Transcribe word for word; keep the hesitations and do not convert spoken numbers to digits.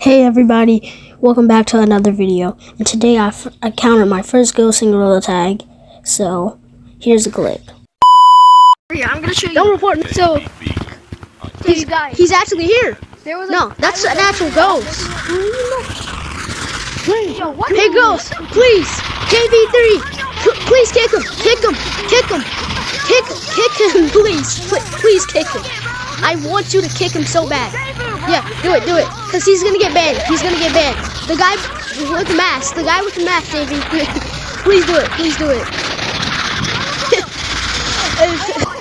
Hey everybody, welcome back to another video. And today I, f I counted my first ghost in Gorilla Tag. So, here's a clip. Yeah, I'm gonna show you. Don't report me. So, he's, guys. he's actually here. There was No, that's an actual ghost. Yo, what? Hey ghost, please, K B three, please kick him, kick him, kick him, kick, kick him, please, Pl please kick him. I want you to kick him so bad. Yeah, do it, do it, cause he's gonna get banned. He's gonna get banned. The guy with the mask, the guy with the mask, J B. Please do it, please do it.